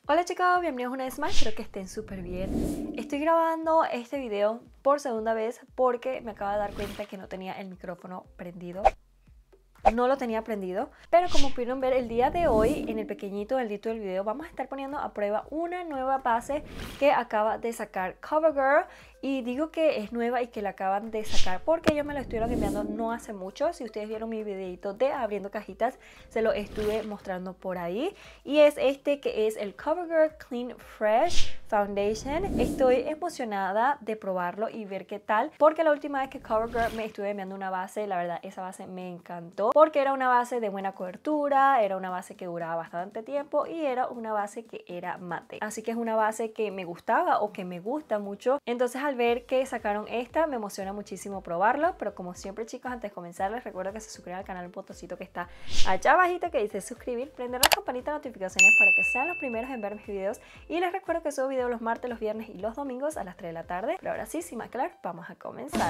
Hola chicos, bienvenidos una vez más, espero que estén súper bien. Estoy grabando este video por segunda vez porque me acabo de dar cuenta que no tenía el micrófono prendido. No lo tenía prendido, pero como pudieron ver el día de hoy en el pequeñito del título del video vamos a estar poniendo a prueba una nueva base que acaba de sacar CoverGirl. Y digo que es nueva y que la acaban de sacar porque ellos me lo estuvieron enviando no hace mucho. Si ustedes vieron mi videito de abriendo cajitas, se lo estuve mostrando por ahí. Y es este que es el CoverGirl Clean Fresh Foundation. Estoy emocionada de probarlo y ver qué tal, porque la última vez que CoverGirl me estuve enviando una base, la verdad esa base me encantó porque era una base de buena cobertura, era una base que duraba bastante tiempo y era una base que era mate. Así que es una base que me gustaba o que me gusta mucho. Entonces al ver que sacaron esta me emociona muchísimo probarlo, pero como siempre chicos, antes de comenzar les recuerdo que se suscriban al canal, el botoncito que está allá abajito que dice suscribir, prender la campanita de notificaciones para que sean los primeros en ver mis videos, y les recuerdo que subo videos los martes, los viernes y los domingos a las 3 de la tarde. Pero ahora sí, sin más que hablar, vamos a comenzar.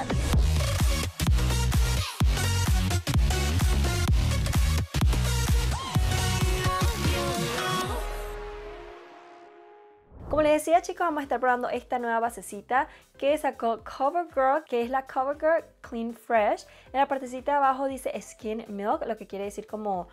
Como les decía chicos, vamos a estar probando esta nueva basecita que sacó CoverGirl, que es la CoverGirl Clean Fresh. En la partecita de abajo dice Skin Milk, lo que quiere decir como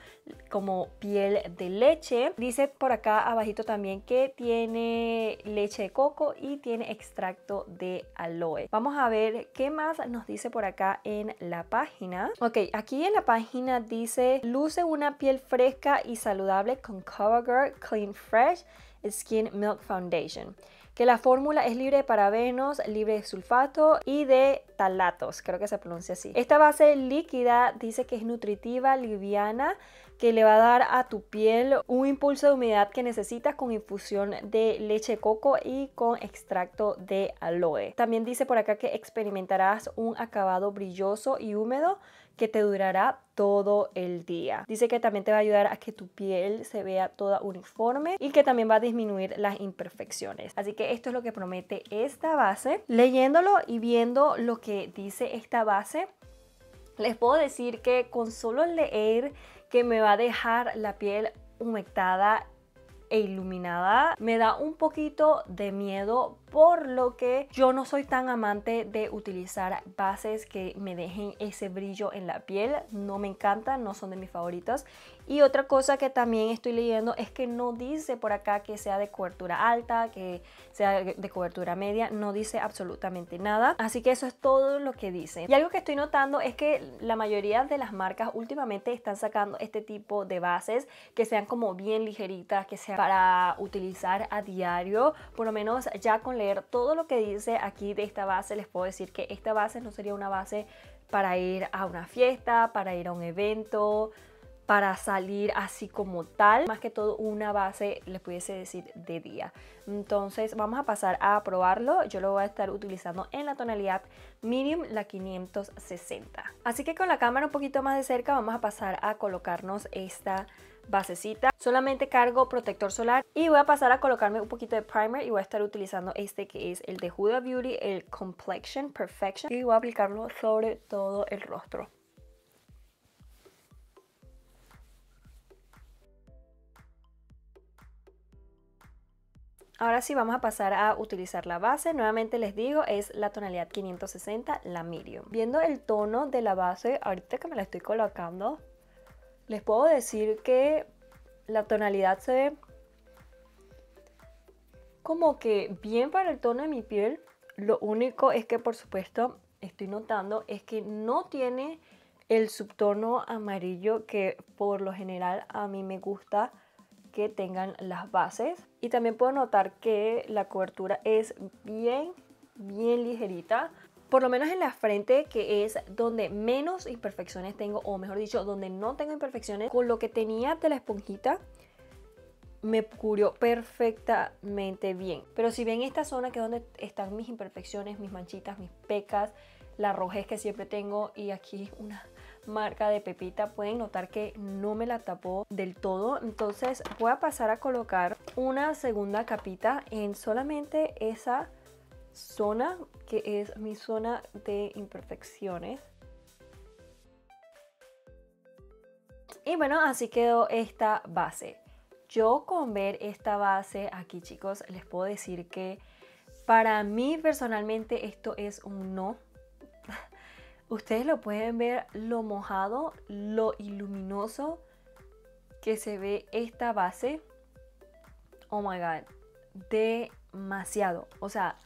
piel de leche. Dice por acá abajito también que tiene leche de coco y tiene extracto de aloe. Vamos a ver qué más nos dice por acá en la página. Ok, aquí en la página dice: luce una piel fresca y saludable con CoverGirl Clean Fresh Skin Milk Foundation, que la fórmula es libre de parabenos, libre de sulfato y de talatos, creo que se pronuncia así. Esta base líquida dice que es nutritiva, liviana, que le va a dar a tu piel un impulso de humedad que necesitas con infusión de leche de coco y con extracto de aloe. También dice por acá que experimentarás un acabado brilloso y húmedo que te durará todo el día. Dice que también te va a ayudar a que tu piel se vea toda uniforme y que también va a disminuir las imperfecciones. Así que esto es lo que promete esta base. Leyéndolo y viendo lo que dice esta base, les puedo decir que con solo leer que me va a dejar la piel humectada e iluminada, me da un poquito de miedo, por lo que yo no soy tan amante de utilizar bases que me dejen ese brillo en la piel. No me encantan, no son de mis favoritos. Y otra cosa que también estoy leyendo es que no dice por acá que sea de cobertura alta, que sea de cobertura media, no dice absolutamente nada. Así que eso es todo lo que dice. Y algo que estoy notando es que la mayoría de las marcas últimamente están sacando este tipo de bases que sean como bien ligeritas, que sean para utilizar a diario. Por lo menos ya con leer todo lo que dice aquí de esta base, les puedo decir que esta base no sería una base para ir a una fiesta, para ir a un evento, para salir así como tal, más que todo una base, les pudiese decir, de día. Entonces vamos a pasar a probarlo. Yo lo voy a estar utilizando en la tonalidad medium, la 560. Así que con la cámara un poquito más de cerca vamos a pasar a colocarnos esta basecita. Solamente cargo protector solar y voy a pasar a colocarme un poquito de primer, y voy a estar utilizando este que es el de Huda Beauty, el Complexion Perfection, y voy a aplicarlo sobre todo el rostro. Ahora sí vamos a pasar a utilizar la base. Nuevamente les digo, es la tonalidad 560, la medium. Viendo el tono de la base, ahorita que me la estoy colocando, les puedo decir que la tonalidad se ve como que bien para el tono de mi piel. Lo único es que por supuesto estoy notando es que no tiene el subtono amarillo que por lo general a mí me gusta que tengan las bases. Y también puedo notar que la cobertura es bien ligerita, por lo menos en la frente, que es donde menos imperfecciones tengo, o mejor dicho, donde no tengo imperfecciones. Con lo que tenía de la esponjita me cubrió perfectamente bien. Pero si ven esta zona, que es donde están mis imperfecciones, mis manchitas, mis pecas, la rojez que siempre tengo, y aquí una marca de pepita, pueden notar que no me la tapó del todo. Entonces voy a pasar a colocar una segunda capita en solamente esa zona, que es mi zona de imperfecciones. Y bueno, así quedó esta base. Yo con ver esta base aquí, chicos, les puedo decir que para mí personalmente esto es un no. Ustedes lo pueden ver lo mojado, lo iluminoso que se ve esta base. Oh my god, demasiado. O sea,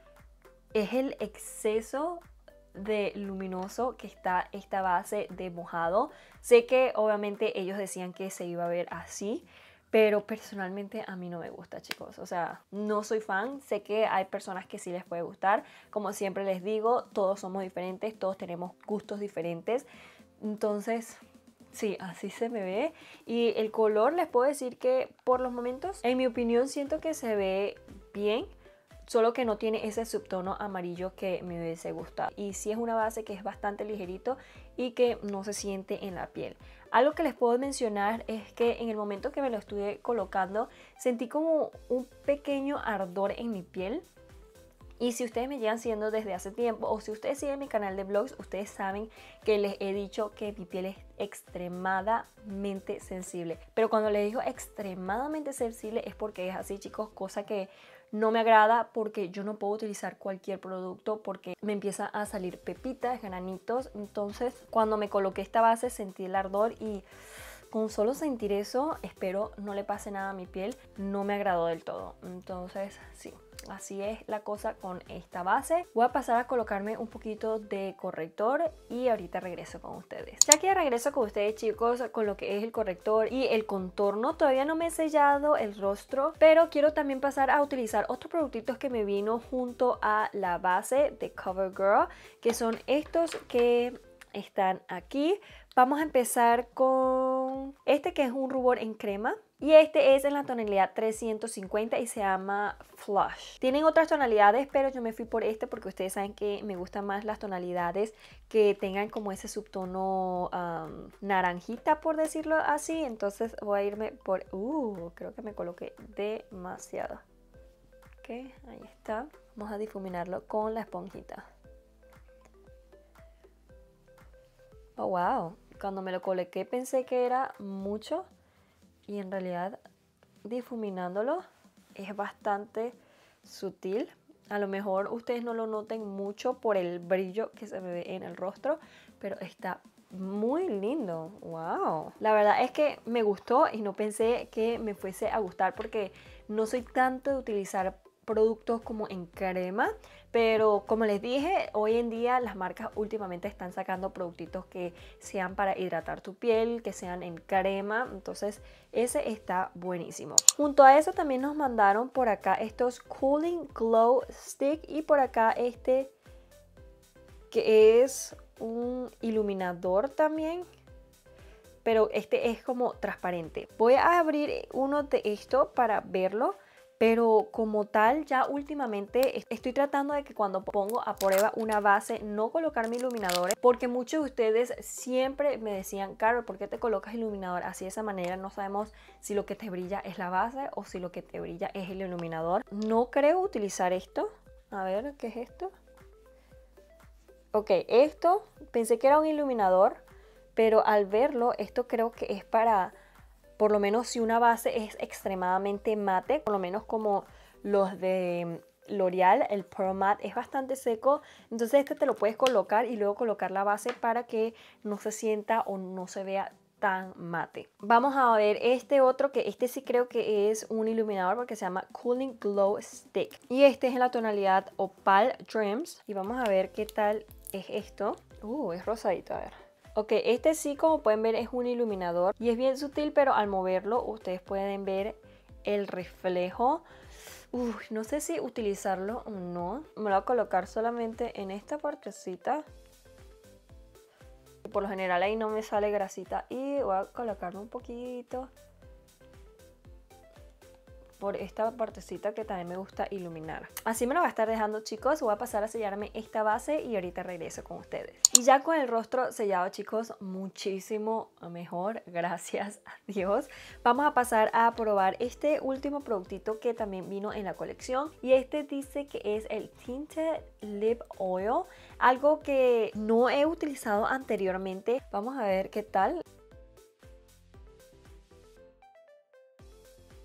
es el exceso de luminoso que está esta base de mojado. Sé que obviamente ellos decían que se iba a ver así, pero personalmente a mí no me gusta, chicos. O sea, no soy fan. Sé que hay personas que sí les puede gustar. Como siempre les digo, todos somos diferentes, todos tenemos gustos diferentes. Entonces, sí, así se me ve. Y el color les puedo decir que por los momentos, en mi opinión, siento que se ve bien. Solo que no tiene ese subtono amarillo que me hubiese gustado. Y sí es una base que es bastante ligerito y que no se siente en la piel. Algo que les puedo mencionar es que en el momento que me lo estuve colocando, sentí como un pequeño ardor en mi piel. Y si ustedes me llevan siguiendo desde hace tiempo o si ustedes siguen mi canal de vlogs, ustedes saben que les he dicho que mi piel es extremadamente sensible. Pero cuando les digo extremadamente sensible es porque es así, chicos, cosa que no me agrada porque yo no puedo utilizar cualquier producto porque me empieza a salir pepitas, granitos. Entonces cuando me coloqué esta base sentí el ardor y con solo sentir eso, espero no le pase nada a mi piel, no me agradó del todo. Entonces sí, así es la cosa con esta base. Voy a pasar a colocarme un poquito de corrector y ahorita regreso con ustedes. Ya que regreso con ustedes, chicos, con lo que es el corrector y el contorno. Todavía no me he sellado el rostro, pero quiero también pasar a utilizar otros productitos que me vino junto a la base de CoverGirl, que son estos que están aquí. Vamos a empezar con este que es un rubor en crema. Y este es en la tonalidad 350 y se llama Flush. Tienen otras tonalidades, pero yo me fui por este porque ustedes saben que me gustan más las tonalidades que tengan como ese subtono naranjita, por decirlo así. Entonces voy a irme por... creo que me coloqué demasiado. Ok, ahí está. Vamos a difuminarlo con la esponjita. Oh, wow. Cuando me lo coloqué pensé que era mucho y en realidad difuminándolo es bastante sutil. A lo mejor ustedes no lo noten mucho por el brillo que se me ve en el rostro, pero está muy lindo. Wow. La verdad es que me gustó y no pensé que me fuese a gustar porque no soy tanto de utilizar productos como en crema, pero como les dije, hoy en día las marcas últimamente están sacando productitos que sean para hidratar tu piel, que sean en crema, entonces ese está buenísimo. Junto a eso también nos mandaron por acá estos Cooling Glow Stick y por acá este que es un iluminador también, pero este es como transparente. Voy a abrir uno de estos para verlo. Pero como tal, ya últimamente estoy tratando de que cuando pongo a prueba una base, no colocarme iluminadores. Porque muchos de ustedes siempre me decían, Carol, ¿por qué te colocas iluminador así de esa manera? No sabemos si lo que te brilla es la base o si lo que te brilla es el iluminador. No creo utilizar esto. A ver, ¿qué es esto? Ok, esto pensé que era un iluminador, pero al verlo, esto creo que es para... Por lo menos si una base es extremadamente mate, por lo menos como los de L'Oreal, el Pro Matte es bastante seco. Entonces este te lo puedes colocar y luego colocar la base para que no se sienta o no se vea tan mate. Vamos a ver este otro, que este sí creo que es un iluminador porque se llama Cooling Glow Stick. Y este es en la tonalidad Opal Dreams. Y vamos a ver qué tal es esto. Es rosadito, a ver. Ok, este sí, como pueden ver, es un iluminador y es bien sutil, pero al moverlo ustedes pueden ver el reflejo. No sé si utilizarlo o no. Me lo voy a colocar solamente en esta partecita. Por lo general ahí no me sale grasita y voy a colocarlo un poquito por esta partecita que también me gusta iluminar. Así me lo va a estar dejando, chicos. Voy a pasar a sellarme esta base y ahorita regreso con ustedes. Y ya con el rostro sellado, chicos, muchísimo mejor, gracias a Dios. Vamos a pasar a probar este último productito que también vino en la colección. Y este dice que es el Tinted Lip Oil, algo que no he utilizado anteriormente. Vamos a ver qué tal.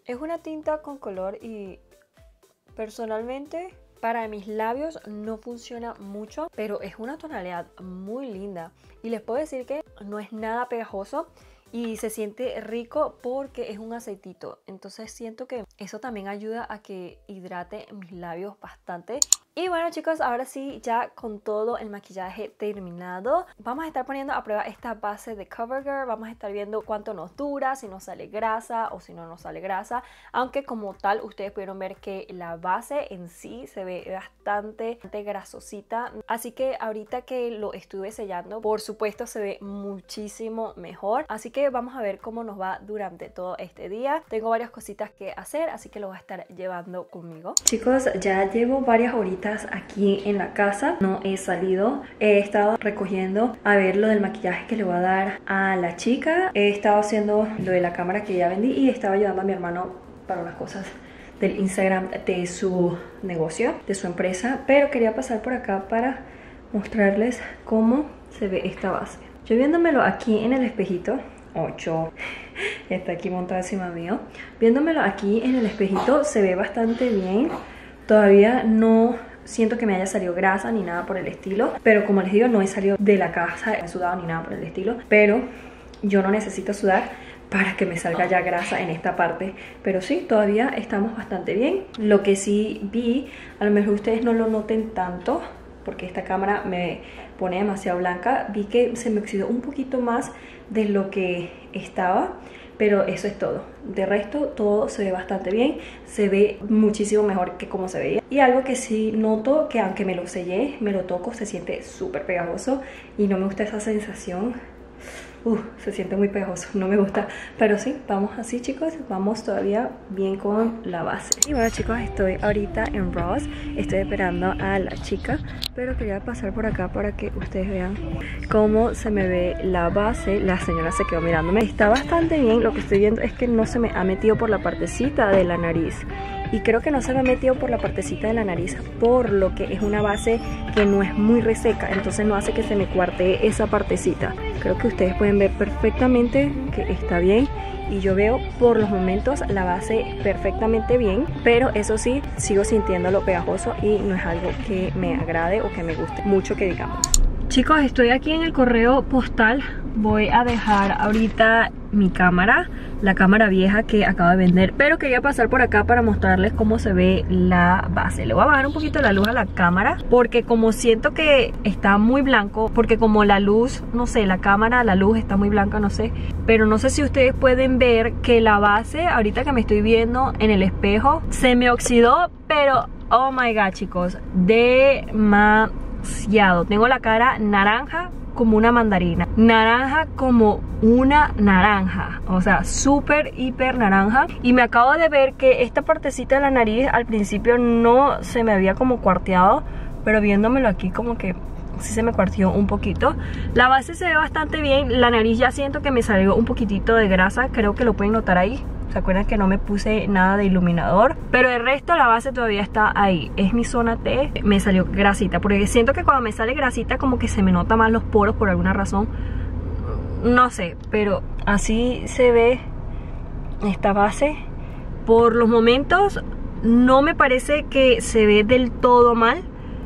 Es una tinta con color y personalmente para mis labios no funciona mucho, pero es una tonalidad muy linda. Y les puedo decir que no es nada pegajoso y se siente rico porque es un aceitito. Entonces siento que eso también ayuda a que hidrate mis labios bastante. Y bueno chicos, ahora sí, ya con todo el maquillaje terminado, vamos a estar poniendo a prueba esta base de CoverGirl. Vamos a estar viendo cuánto nos dura, si nos sale grasa o si no nos sale grasa. Aunque como tal, ustedes pudieron ver que la base en sí se ve bastante grasosita. Así que ahorita que lo estuve sellando, por supuesto se ve muchísimo mejor. Así que vamos a ver cómo nos va durante todo este día. Tengo varias cositas que hacer, así que lo voy a estar llevando conmigo. Chicos, ya llevo varias horitas aquí en la casa, no he salido, he estado recogiendo a ver lo del maquillaje que le voy a dar a la chica, he estado haciendo lo de la cámara que ya vendí y estaba ayudando a mi hermano para unas cosas del Instagram de su negocio, de su empresa, pero quería pasar por acá para mostrarles cómo se ve esta base. Yo viéndomelo aquí en el espejito, 8 está aquí montado encima mío, viéndomelo aquí en el espejito se ve bastante bien. Todavía no siento que me haya salido grasa ni nada por el estilo, pero como les digo, no he salido de la casa, he sudado ni nada por el estilo, pero yo no necesito sudar para que me salga ya grasa en esta parte. Pero sí, todavía estamos bastante bien. Lo que sí vi, a lo mejor ustedes no lo noten tanto porque esta cámara me pone demasiado blanca, vi que se me oxidó un poquito más de lo que estaba, pero eso es todo. De resto todo se ve bastante bien, se ve muchísimo mejor que como se veía. Y algo que sí noto, que aunque me lo sellé, me lo toco, se siente súper pegajoso y no me gusta esa sensación. Se siente muy pegajoso, no me gusta. Pero sí, vamos así chicos, vamos todavía bien con la base. Y bueno chicos, estoy ahorita en Ross, estoy esperando a la chica, pero quería pasar por acá para que ustedes vean cómo se me ve la base. La señora se quedó mirándome, está bastante bien. Lo que estoy viendo es que no se me ha metido por la partecita de la nariz. Y creo que no se me ha metido por la partecita de la nariz, por lo que es una base que no es muy reseca, entonces no hace que se me cuartee esa partecita. Creo que ustedes pueden ver perfectamente que está bien. Y yo veo por los momentos la base perfectamente bien, pero eso sí, sigo sintiéndolo pegajoso y no es algo que me agrade o que me guste mucho, que digamos. Chicos, estoy aquí en el correo postal. Voy a dejar ahorita mi cámara, la cámara vieja que acabo de vender, pero quería pasar por acá para mostrarles cómo se ve la base. Le voy a bajar un poquito la luz a la cámara porque como siento que está muy blanco, porque como la luz, no sé, la cámara, la luz está muy blanca, no sé, pero no sé si ustedes pueden ver que la base, ahorita que me estoy viendo en el espejo, se me oxidó, pero oh my god chicos, demasiado. Tengo la cara naranja como una mandarina, naranja como una naranja, o sea, súper hiper naranja. Y me acabo de ver que esta partecita de la nariz al principio no se me había como cuarteado, pero viéndomelo aquí como que sí se me cuarteó un poquito. La base se ve bastante bien, la nariz ya siento que me salió un poquitito de grasa, creo que lo pueden notar ahí. ¿Se acuerdan que no me puse nada de iluminador? Pero el resto la base todavía está ahí. Es mi zona T. Me salió grasita, porque siento que cuando me sale grasita como que se me nota más los poros por alguna razón. No sé, pero así se ve esta base. Por los momentos no me parece que se ve del todo mal,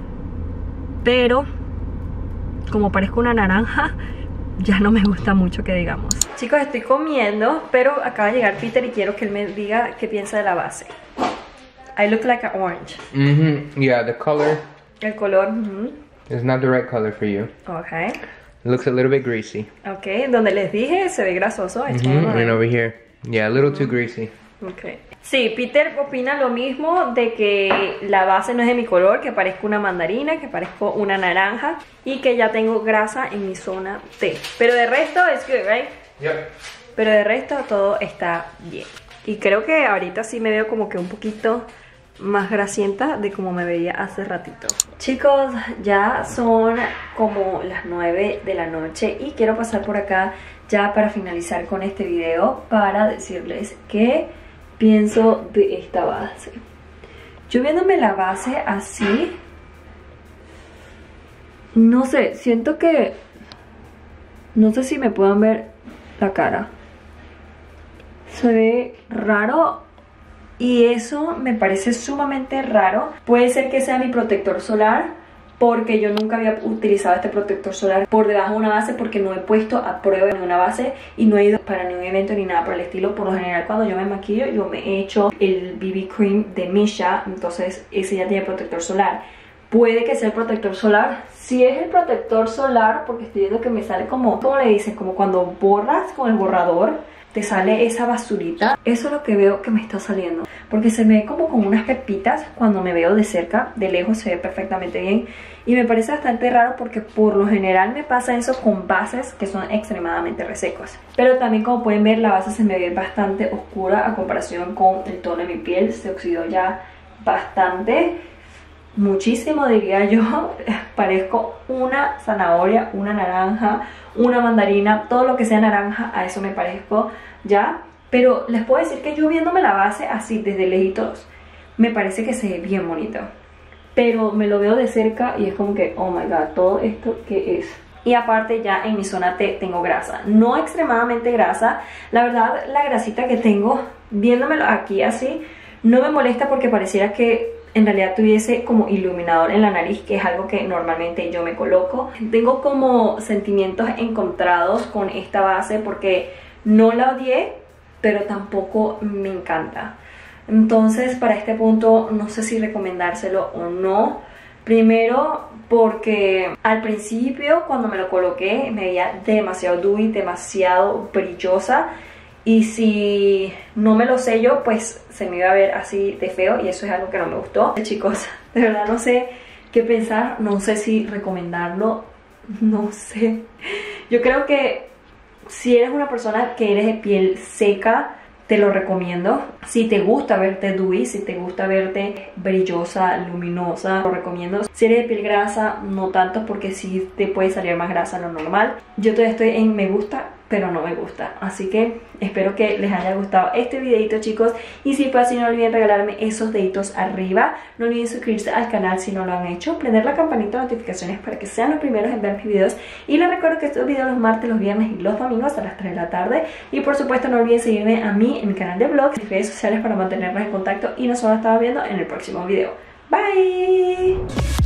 pero como parezco una naranja, ya no me gusta mucho, que digamos. Chicos, estoy comiendo, pero acaba de llegar Peter y quiero que él me diga qué piensa de la base. I look like an orange. Yeah, the color. El color. Is not the right color for you. Okay. It looks a little bit greasy. Okay, donde les dije se ve grasoso. And over here. Yeah, a little too greasy. Okay. Sí, Peter opina lo mismo, de que la base no es de mi color, que parezco una mandarina, que parezco una naranja y que ya tengo grasa en mi zona T. Pero de resto es good, right? Yep. Pero de resto todo está bien. Y creo que ahorita sí me veo como que un poquito más grasienta de como me veía hace ratito. Chicos, ya son como las 9 de la noche y quiero pasar por acá ya para finalizar con este video para decirles qué pienso de esta base. Yo viéndome la base así, no sé, siento que no sé si me puedan ver la cara. Se ve raro y eso me parece sumamente raro. Puede ser que sea mi protector solar, porque yo nunca había utilizado este protector solar por debajo de una base, porque no he puesto a prueba en una base y no he ido para ningún evento ni nada por el estilo. Por lo general cuando yo me maquillo, yo me he hecho el BB Cream de Missha, entonces ese ya tiene protector solar. Puede que sea el protector solar. Si es el protector solar, porque estoy viendo que me sale como, ¿cómo le dicen? Como cuando borras con el borrador, te sale esa basurita. Eso es lo que veo que me está saliendo, porque se me ve como con unas pepitas cuando me veo de cerca. De lejos se ve perfectamente bien y me parece bastante raro, porque por lo general me pasa eso con bases que son extremadamente resecos. Pero también, como pueden ver, la base se me ve bastante oscura a comparación con el tono de mi piel. Se oxidó ya bastante, muchísimo diría yo. Parezco una zanahoria, una naranja, una mandarina, todo lo que sea naranja, a eso me parezco ya. Pero les puedo decir que yo viéndome la base así desde lejitos, me parece que se ve bien bonito, pero me lo veo de cerca y es como que, oh my god, todo esto ¿qué es? Y aparte ya en mi zona T tengo grasa, no extremadamente grasa. La verdad, la grasita que tengo viéndomelo aquí así no me molesta, porque pareciera que en realidad tuviese como iluminador en la nariz, que es algo que normalmente yo me coloco. Tengo como sentimientos encontrados con esta base, porque no la odié, pero tampoco me encanta. Entonces para este punto no sé si recomendárselo o no. Primero porque al principio cuando me lo coloqué me veía demasiado dewy, demasiado brillosa, y si no me lo sello pues se me iba a ver así de feo, y eso es algo que no me gustó. Chicos, de verdad no sé qué pensar, no sé si recomendarlo, no sé. Yo creo que si eres una persona que eres de piel seca, te lo recomiendo. Si te gusta verte dewy, si te gusta verte brillosa, luminosa, lo recomiendo. Si eres de piel grasa, no tanto, porque sí te puede salir más grasa de lo normal. Yo todavía estoy en me gusta, pero no me gusta. Así que espero que les haya gustado este videito, chicos. Y si fue así, no olviden regalarme esos deditos arriba. No olviden suscribirse al canal si no lo han hecho, prender la campanita de notificaciones para que sean los primeros en ver mis videos. Y les recuerdo que estos videos los martes, los viernes y los domingos a las 3 de la tarde. Y por supuesto no olviden seguirme a mí en mi canal de vlogs, mis redes sociales, para mantenernos en contacto. Y nos vamos a estar viendo en el próximo video. Bye.